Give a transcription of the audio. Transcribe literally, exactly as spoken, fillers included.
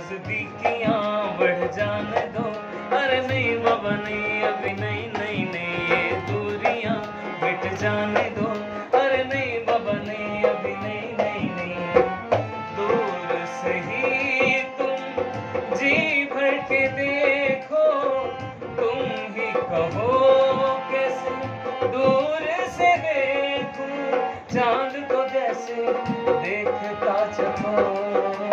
नजदीकियां बढ़ जाने दो। अरे नहीं बाबा नहीं, अभी नहीं नहीं नहीं, ये दूरियां मिट जाने दो। अरे नहीं बाबा नहीं, अभी नहीं नहीं नहीं, दूर से ही तुम जी भर के देखो, तुम ही कहो कैसे दूर से देखूं, चांद को जैसे देखता चलो।